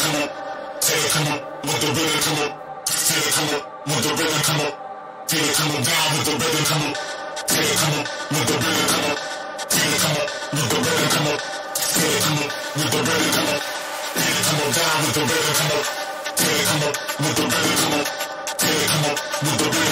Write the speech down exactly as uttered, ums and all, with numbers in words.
come up. Feel it come up, with the rhythm come up. Feel it come up, with the rhythm come up. Feel it come up down with the rhythm come up. Feel it come up, with the rhythm come up. Feel it come up, with the rhythm come up. Feel it come up, with the rhythm come up. Feel it come up down with the rhythm come up. Feel it come up, with the rhythm come up. Feel it come up, with the rhythm.